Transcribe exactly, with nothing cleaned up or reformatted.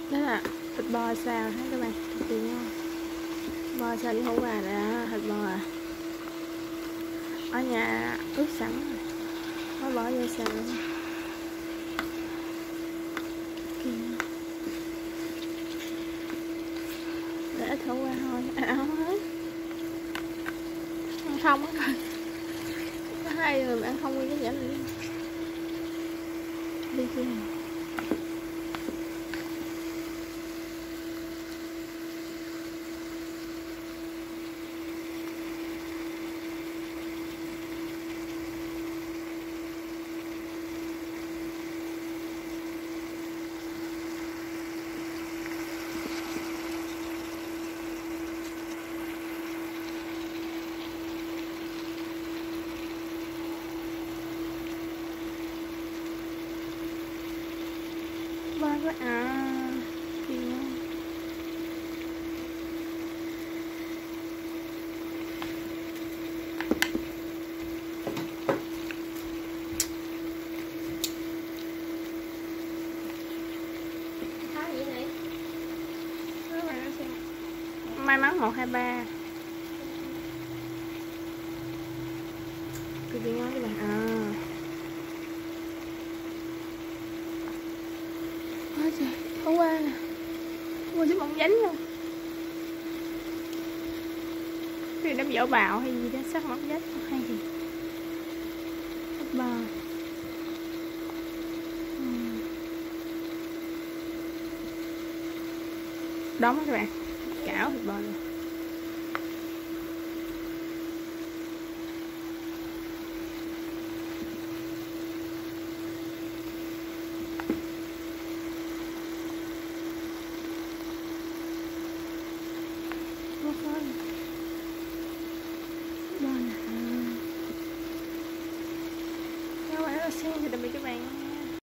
Đó là thịt bò xào ha các bạn, cực kỳ ngon. Bò xào với hủ gà là thịt bò à. Ở nhà ướp sẵn rồi, mới bỏ vô xào luôn. Để ít hủ gà thôi, ăn không hết. Ăn không á coi. Có hai người mà ăn không nguyên cái dĩa này đi chưa. Ba quá à, gì ngon. Thái gì này? May mắn một hai ba. Cực kỳ ngon các bạn à. Ôi trời, hôm qua nè, mua chứ bông dánh luôn. Cái đám dỗ bào hay gì đó, sắc mỏng dách hay gì. Thịt bò. Uhm. Đóng các bạn, chảo thịt bò rồi. Bò nè. Các bạn rất là xinh thì đặc biệt các bạn.